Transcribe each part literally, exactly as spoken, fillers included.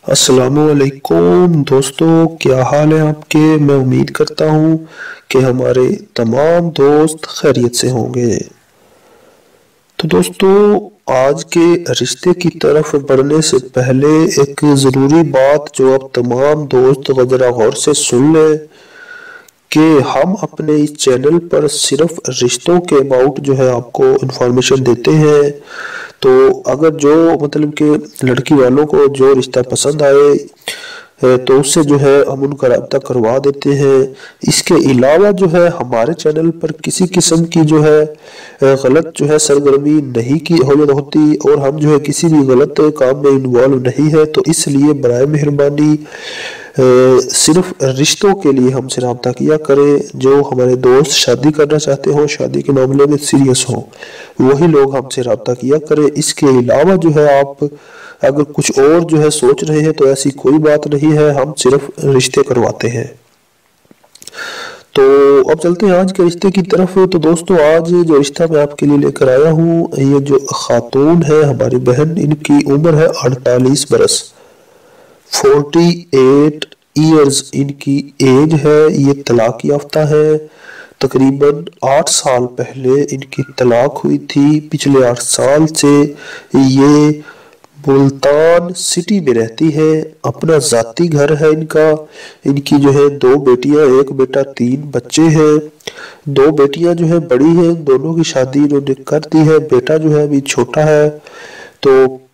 السلام علیکم دوستو، کیا حال ہے آپ کے؟ میں امید کرتا ہوں کہ ہمارے تمام دوست خیریت سے ہوں گے۔ تو دوستو، آج کے رشتے کی طرف بڑھنے سے پہلے ایک ضروری بات جو اب تمام دوست ذرا غور سے سن لیں کہ ہم اپنے اس چینل پر صرف رشتوں کے اباؤٹ جو ہے آپ کو انفارمیشن دیتے ہیں۔ تو اگر جو مطلب کہ لڑکی والوں کو جو رشتہ پسند آئے تو اس سے جو ہے ہم ان کا رابطہ کروا دیتے ہیں۔ اس کے علاوہ جو ہے ہمارے چینل پر کسی قسم کی جو ہے غلط جو ہے سرگرمی نہیں کی ہوتی، اور ہم جو ہے کسی بھی غلط کام میں انوالو نہیں ہے۔ تو اس لیے برائے مہربانی صرف رشتوں کے لیے ہم سے رابطہ کیا کریں۔ جو ہمارے دوست شادی کرنا چاہتے ہوں، شادی کے معاملے میں سیریس ہوں، وہی لوگ ہم سے رابطہ کیا کریں۔ اس کے علاوہ جو ہے آپ اگر کچھ اور جو ہے سوچ رہے ہیں تو ایسی کوئی بات نہیں ہے، ہم صرف رشتے کرواتے ہیں۔ تو اب چلتے ہیں آج کے رشتے کی طرف۔ تو دوستو، آج جو رشتہ میں آپ کے لیے لے کر آیا ہوں، یہ جو خاتون ہے ہماری بہن، ان کی عمر ہے اڑتالیس برس، فورٹی ایٹ ایئرز ان کی ایج ہے۔ یہ طلاق یافتہ ہے۔ تقریباً آٹھ سال پہلے ان کی طلاق ہوئی تھی۔ پچھلے آٹھ سال سے یہ ملتان سٹی میں رہتی ہے۔ اپنا ذاتی گھر ہے ان کا۔ ان کی جو ہے دو بیٹیاں، ایک بیٹا، تین بچے ہیں۔ دو بیٹیاں جو ہے بڑی ہیں، دونوں کی شادی انہوں نے کر دی ہے۔ بیٹا جو ہے ابھی چھوٹا ہے۔ تو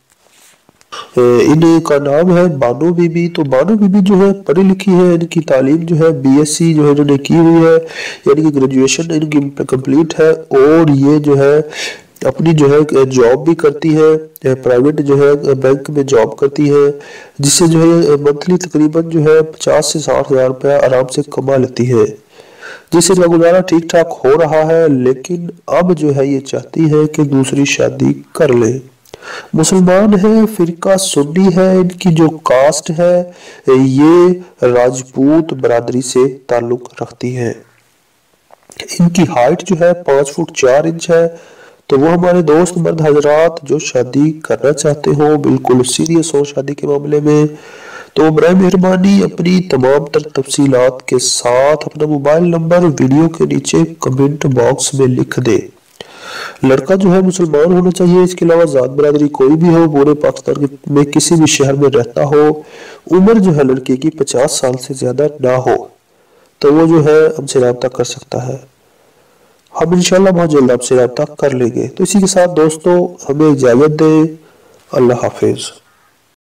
ان کا نام ہے بانو بی بی۔ تو بانو بی بی جو ہے پڑھی لکھی ہے، ان کی تعلیم جو ہے بی ایس سی جو ہے انہوں نے کی ہوئی ہے، یعنی کہ گریجویشن ان کی کمپلیٹ ہے۔ اور یہ جو ہے اپنی جو ہے جاب بھی کرتی ہے، پرائیویٹ جو ہے بینک میں جاب کرتی ہے، جس سے جو ہے منتھلی تقریباً جو ہے پچاس سے ساٹھ ہزار روپیہ آرام سے کما لیتی ہے، جس سے گزارا ٹھیک ٹھاک ہو رہا ہے۔ لیکن اب جو ہے یہ چاہتی ہے کہ دوسری شادی کر لے۔ مسلمان ہے، فرقہ سنی ہے، ان کی جو کاسٹ ہے یہ راجپوت برادری سے تعلق رکھتی ہے۔ ان کی ہائٹ جو ہے پانچ فٹ چار انچ ہے۔ تو وہ ہمارے دوست مرد حضرات جو شادی کرنا چاہتے ہو، بالکل سیریس ہو شادی کے معاملے میں، تو برائے مہربانی اپنی تمام تر تفصیلات کے ساتھ اپنا موبائل نمبر ویڈیو کے نیچے کمنٹ باکس میں لکھ دے۔ لڑکا جو ہے مسلمان ہونا چاہیے، اس کے علاوہ ذات برادری کوئی بھی ہو، پورے پاکستان میں کسی بھی شہر میں رہتا ہو، عمر جو ہے لڑکے کی پچاس سال سے زیادہ نہ ہو، تو وہ جو ہے ہم سے رابطہ کر سکتا ہے۔ ہم انشاءاللہ بہت جلد آپ سے رابطہ کر لیں گے۔ تو اسی کے ساتھ دوستو ہمیں اجازت دیں۔ اللہ حافظ۔